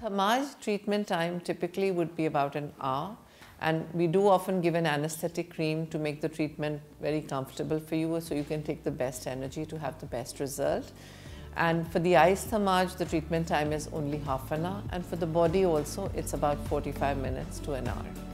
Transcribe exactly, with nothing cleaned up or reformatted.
Thermage treatment time typically would be about an hour, and we do often give an anesthetic cream to make the treatment very comfortable for you so you can take the best energy to have the best result. And for the ice thermage, the treatment time is only half an hour, and for the body also, it's about forty-five minutes to an hour.